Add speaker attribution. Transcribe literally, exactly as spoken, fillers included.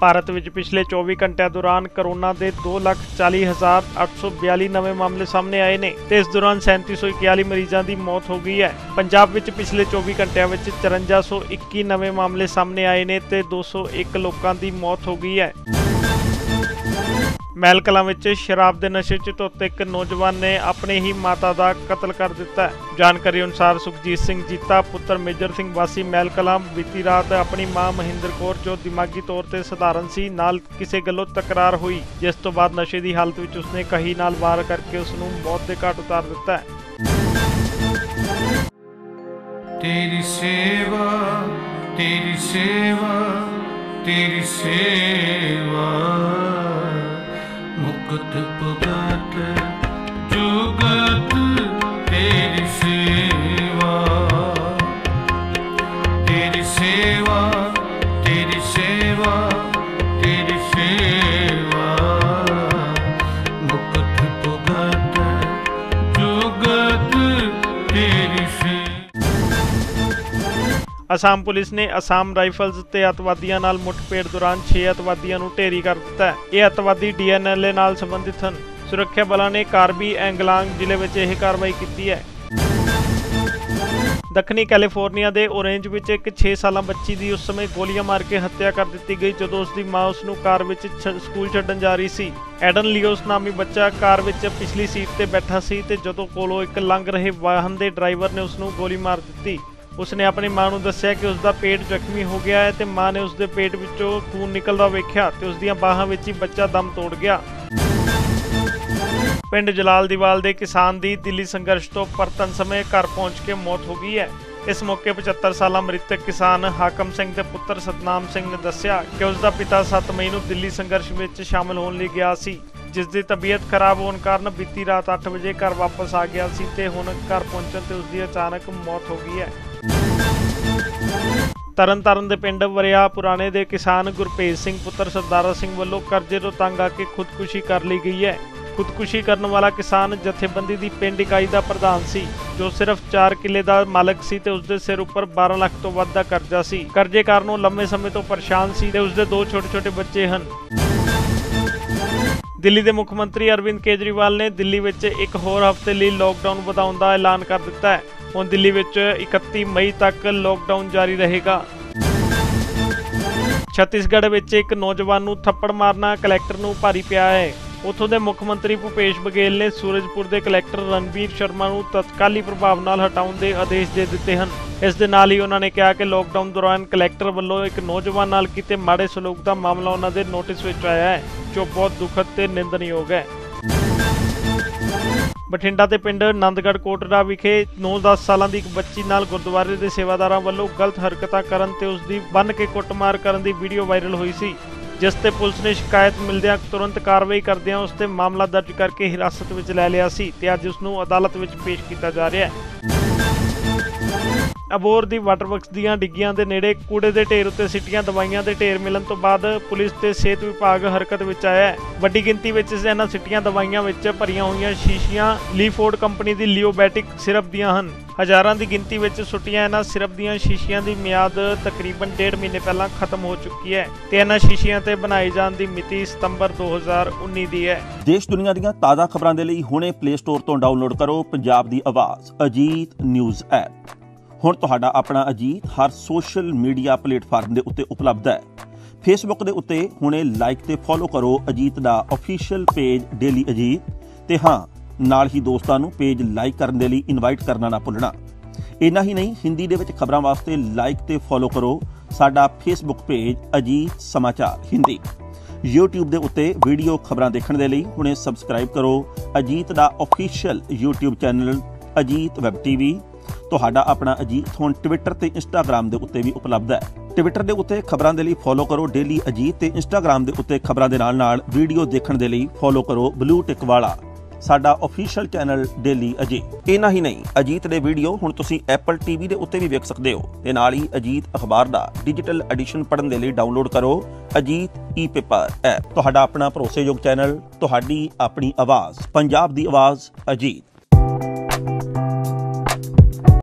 Speaker 1: भारत विच पिछले चौबी घंटिया दौरान कोरोना के दो लख चाली हज़ार अठ सौ बयाली नवे मामले सामने आए ने ते इस दौरान सैंती सौ इकताली मरीजों की मौत हो गई है। पंजाब विच पिछले चौबी घंटिया विच चौरंजा सौ इक्की नवे मामले सामने आए ने ते दो सौ एक लोगों की मौत हो गई है। महल कलां विच शराब के नशे च धुत एक नौजवान ने अपने ही माता का कतल कर दिता है। जानकारी अनुसार सुखजीत सिंह जीता पुत्र मेजर सिंह वासी महल कलां बीती रात अपनी मां महिंदर कौर जो दिमागी तौर पर सधारण सी नाल किसी गलों तकरार हुई, जिस तो बाद नशे की हालत में उसने कही नाल वार करके उसनूं मौत के घाट उतार दिता है।
Speaker 2: तेरी सेवा तेरी सेवा तेरी सेवा मुकुट पुगत जुगत तेरी सेवा तेरी सेवा तेरी सेवा तेरी सेवा मुकुट पुगत जुगत तेरी सेवा।
Speaker 1: असम पुलिस ने असम राइफल्स ते अतवादियों नाल मुठभेड़ दौरान छे अतवादियों नूं ढेरी कर दिता है। ये अतवादी डी एन एल ए नाल संबंधित हैं। सुरक्षा बलों ने कार्बी एंगलांग जिले में यह कार्रवाई की है। दक्षिणी कैलीफोर्निया के ओरेंज में एक छे साल बच्ची की उस समय गोलियां मार के हत्या कर दी गई जदों उसकी मां उसनूं कार में स्कूल छड्डण जा रही सी। एडन लियोस नामी बच्चा कार में पिछली सीट पर बैठा सी ते जदों कोलों एक लंघ रहे वाहन के ड्राइवर ने उसनूं गोली मार दी। उसने अपनी मां नूं दस्सिया कि उसका पेट जख्मी हो गया है ते मां ने उसके पेट विचों खून निकलदा वेख्या ते उसदियां बाहां विच ही बच्चा दम तोड़ गया। पिंड जलाल दीवाल के किसान की दिल्ली संघर्ष तो परतन समय घर पहुंच के मौत हो गई है। इस मौके पचहत्तर साल मृतक किसान हाकम सिंह के पुत्र सतनाम सिंह ने दस्सिया कि उसका पिता सत्त मई नूं दिल्ली संघर्ष में शामिल होने लई गया सी, जिसकी तबीयत खराब होने कारण बीती रात अठ बजे घर वापस आ गया सी ते हुण घर पहुंचण ते उसकी अचानक मौत हो गई है। तरन तारण के पिंड वरिया पुराने के किसान गुरभेज सिंह पुत्र सरदारा सिंह वालों कर्जे तो तंग आके खुदकुशी कर ली गई है। खुदकुशी करने वाला किसान जथेबंदी की पिंड इकाई का प्रधान सी जो सिर्फ चार किले का मालक सी ते उसके सिर उपर बारह लाख तो वध का कर्जा सी। कर्जे कारण वो लंबे समय तो परेशान सी ते उसके दो छोटे छोटे बच्चे हैं। दिल्ली के मुख्यमंत्री अरविंद केजरीवाल ने दिल्ली में एक होर हफ्ते लिए लॉकडाउन बढ़ाने का ऐलान कर दिता है। हुण दिल्ली में इकत्ती मई तक लॉकडाउन जारी रहेगा। छत्तीसगढ़ में एक नौजवान नूं थप्पड़ मारना कलैक्टर नूं भारी पिया है। उत्थों के मुख्यमंत्री भूपेश बघेल ने सूरजपुर के कलैक्टर रणबीर शर्मा नूं तत्काली प्रभाव नाल हटाउण के आदेश दे दिते हैं। इस दे नाल ही उन्होंने कहा कि लॉकडाउन दौरान कलैक्टर वालों एक नौजवान नाल कीते माड़े सलूक का मामला उन्होंने नोटिस में आया है, जो बहुत दुखद ते निंदनयोग है। बठिंडा के पिंड नंदगढ़ कोटड़ा विखे नौ दस साल की एक बच्ची नाल गुरुद्वारे के सेवादारां वालों गलत हरकतां करन ते उसकी बन के कुटमार करन दी वीडियो वायरल हुई सी, जिस ते पुलिस ने शिकायत मिलदियां तुरंत कार्रवाई करदियां उस ते मामला दर्ज करके हिरासत में लै लिया सी ते अज उसनूं अदालत में पेश किया जा रहा है। अबोर दी वाटर वर्कस दीआं डिग्गियां दे नेड़े कूड़े दे ढेर उत्ते सिट्टियां दवाइयां दे ढेर मिलन तो बाद पुलिस ते सेहत विभाग हरकत विच आया है। वड्डी गिनती विच इन्हां सिट्टियां दवाइयां विच भरियां होईयां शीशियां लीफोर्ड कंपनी दी लियोबैटिक सिरप दियां हन। हज़ारां दी गिनती विच सुट्टियां इन्हां सिरप दियां शीशियां दी मियाद तकरीबन डेढ़ महीने पहलां खत्म हो चुकी है ते इन्हां शीशियां ते बनाई जाण दी मिति सितंबर दो हज़ार उन्नीस दी है।
Speaker 3: देश दुनिया दीआं ताज़ा खबरां दे लई हुणे प्ले स्टोर तो डाउनलोड करो पंजाब दी आवाज़ अजीत न्यूज़ ऐप। हुण तुहाडा अपना अजीत हर सोशल मीडिया प्लेटफार्म के उत्ते उपलब्ध है। फेसबुक के उत्ते हुणे लाइक ते फॉलो करो अजीत दा ऑफिशियल पेज डेली अजीत ते हाँ नाल ही दोस्तां नूं पेज लाइक करन दे लई इनवाइट करना ना भुलना। इन्ना ही नहीं हिंदी दे विच खबरां वास्ते लाइक ते फॉलो करो साडा फेसबुक पेज अजीत समाचार हिंदी। यूट्यूब के उत्ते वीडियो खबरां देखण दे लई हुणे सबसक्राइब करो अजीत दा official YouTube channel Ajit web TV. तुहाडा अपना अजीत हुण ट्विटर ते इंस्टाग्राम के उत्ते भी उपलब्ध है। ट्विटर के उत्ते खबरां दे लई फॉलो करो डेली अजीत ते इंस्टाग्राम के उत्ते खबरां दे नाल नाल वीडियो देखण दे लई फॉलो करो ब्लू टिक वाला साडा ऑफिशियल चैनल डेली अजीत। इन्ना ही नहीं अजीत दे वीडियो हुण तुसीं एप्पल टीवी दे उत्ते भी वेख सकदे हो ते नाल ही अजीत अखबार दा डिजिटल एडिशन पढ़न दे लई डाउनलोड करो अजीत ई पेपर ऐप। तुहाडा अपना भरोसेयोग चैनल तुहाडी अपनी आवाज़ पंजाब दी आवाज़ अजीत।